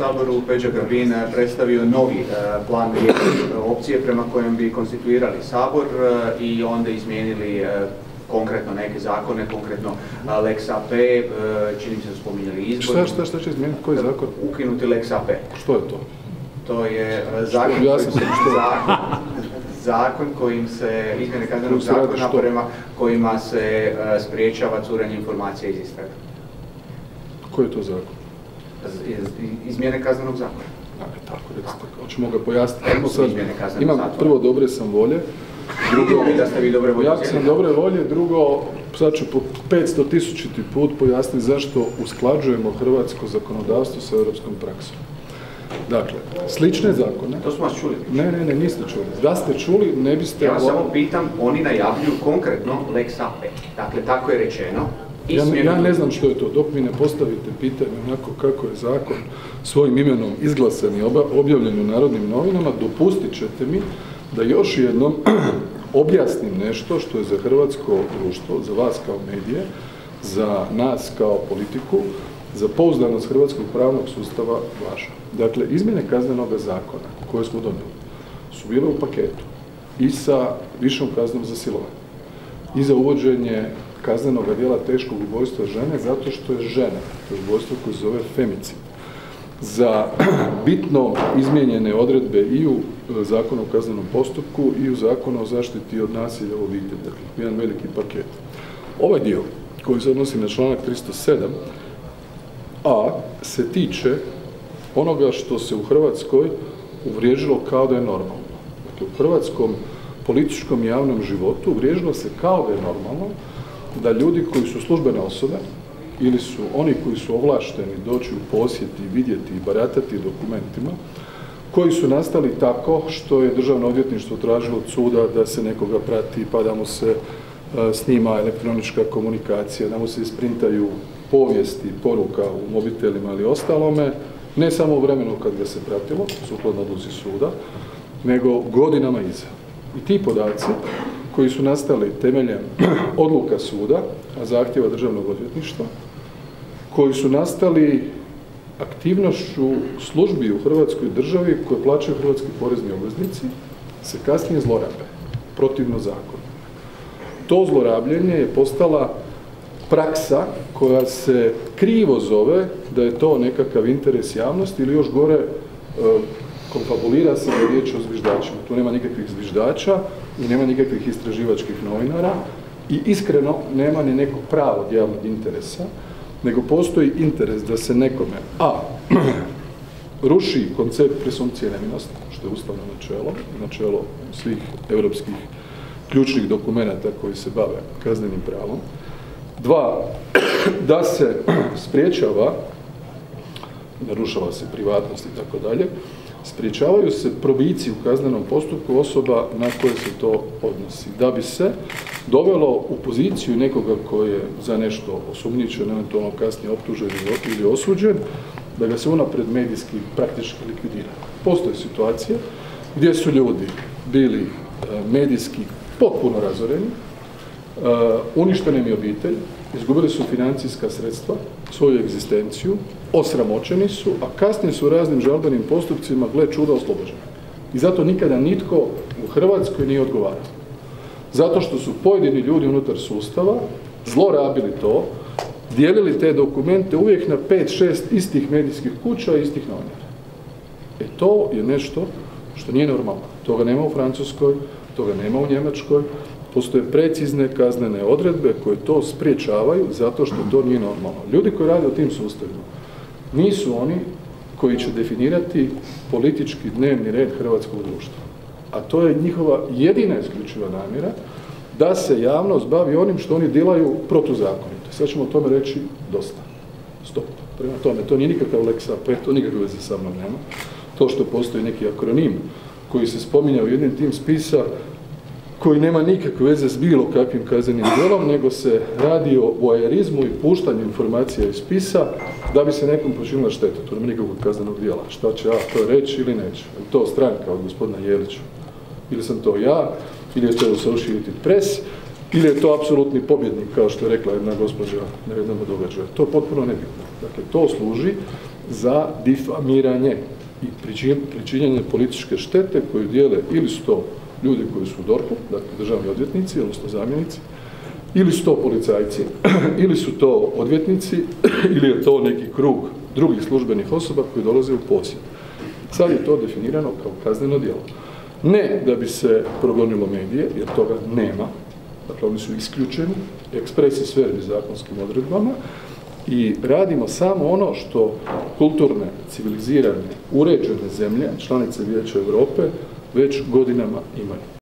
saboru Peđa Grbin predstavio novi plan opcije prema kojem bi konstituirali sabor i onda izmijenili konkretno neke zakone, konkretno Lex AP, čini mi se da spominjali izbor. Šta će izmijeniti? Koji zakon? Ukinuti Lex AP. Što je to? To je zakon kojim se, izmjene kaznenog zakona prema kojima se spriječava curenje informacija iz istraga. Koji je to zakon? Izmjene kaznenog zakona. Tako, recite, hoćemo ga pojasniti. Imam prvo dobre sam volje. Drugo, da ste vi dobre volje. Ja sam dobre volje, drugo, sad ću po 500.000 put pojasniti zašto usklađujemo hrvatsko zakonodavstvo sa europskom praksom. Dakle, slične zakone... To smo vas čuli. Ne, niste čuli. Da ste čuli, ne biste... Ja vas samo pitam, oni najavljuju konkretno Lex AP. Dakle, tako je rečeno. Ja ne znam što je to, dok mi ne postavite pitanje onako kako je zakon svojim imenom izglasan i objavljen u Narodnim novinama, dopustit ćete mi da još jednom objasnim nešto što je za hrvatsko društvo, za vas kao medije, za nas kao politiku, za pouzdanost hrvatskog pravnog sustava važno. Dakle, izmjene kaznenog zakona koje smo donijeli su bile u paketu i sa višom kaznom za silovanje i za uvođenje kaznenog djela teškog ubojstva žene zato što je žena, to je ubojstvo koje se zove femicid. Za bitno izmijenjene odredbe i u Zakonu o kaznenom postupku i u Zakonu o zaštiti od nasilja u obitelji, dakle, jedan veliki paket. Ovaj dio koji se odnosi na članak 307a se tiče onoga što se u Hrvatskoj uvriježilo kao da je normalno. Dakle, u hrvatskom političkom i javnom životu uvriježilo se kao da je normalno da ljudi koji su službene osobe ili su oni koji su ovlašteni doći u posjet i vidjeti i baratati dokumentima koji su nastali tako što je Državno odvjetništvo tražilo od suda da se nekoga prati pa da mu se snima elektronička komunikacija, da mu se isprintaju povijesti, poruka u mobitelima ili ostalome, ne samo u vremenu kad ga se pratilo, sukladno odluci suda, nego godinama iza. I ti podaci koji su nastali temeljem odluka suda, a zahtjeva Državnog odvjetništva, koji su nastali aktivnošću službi u Hrvatskoj državi koje plaćaju hrvatski porezni obveznici, se kasnije zlorabe, protivno zakonu. To zlorabljenje je postala praksa koja se krivo zove da je to nekakav interes javnosti ili još gore konfabulira se da je riječ o zviždačima. Tu nema nikakvih zviždača i nema nikakvih istraživačkih novinara i iskreno nema ni nekog pravog javnog interesa, nego postoji interes da se nekome ruši koncept presumpcije nevinosti, što je ustavno načelo svih europskih ključnih dokumenata koji se bave kaznenim pravom. 2, da se spriječava, narušava se privatnost i tako dalje, spriječavaju se probici u kaznenom postupku osoba na koje se to odnosi, da bi se dovelo u poziciju nekoga koji je za nešto osumnjičen, eventualno kasnije optužen ili osuđen, da ga se unaprijed medijski praktički likvidira. Postoje situacije gdje su ljudi bili medijski potpuno razoreni, uništena im je obitelj, izgubili su financijska sredstva, svoju egzistenciju, osramoćeni su, a kasnije su u raznim žalbenim postupcima, gle čuda, oslobođeni. I zato nikada nitko u Hrvatskoj nije odgovarao. Zato što su pojedini ljudi unutar sustava zlorabili to, dijelili te dokumente uvijek na 5-6 istih medijskih kuća i istih novinara. To je nešto što nije normalno. Toga nema u Francuskoj, toga nema u Njemačkoj. Postoje precizne kaznene odredbe koje to spriječavaju zato što to nije normalno. Ljudi koji rade u tim sustavima nisu oni koji će definirati politički dnevni red hrvatskog društva. A to je njihova jedina isključiva namjera da se javnost bavi onim što oni dilaju protuzakonito. Sad ćemo o tome reći dosta. Stop. Prema tome, to nije nikakav Lex AP, to nikakve veze sa mnom nema. To što postoji neki akronim koji se spominja u jednim tim spisa koji nema nikakve veze s bilo kakvim kaznenim djelom, nego se radi o voajerizmu i puštanju informacija iz spisa da bi se nekom počinila šteta. To nema nikakvog kaznenog djela. Šta će ja to reći ili neće? Je to stranka od gospodina Jelića? Ili sam to ja? Ili je to Asocciated Press? Ili je to apsolutni pobjednik, kao što je rekla jedna gospođa na jednom događaju? To je potpuno nebitno. Dakle, to služi za difamiranje i pričinjenje političke štete koju dijele ili su to ljudi koji su u DORH-u, dakle državni odvjetnici, odnosno zamjenici, ili su to policajci, ili su to odvjetnici, ili je to neki krug drugih službenih osoba koji dolaze u posjed. Sad je to definirano kao kazneno djelo. Ne da bi se progonilo medije, jer toga nema, dakle oni su isključeni, expressis verbi zakonskim odredbama, i radimo samo ono što kulturne, civilizirane, uređene zemlje, članice Vijeća Europe, već godinama imaju.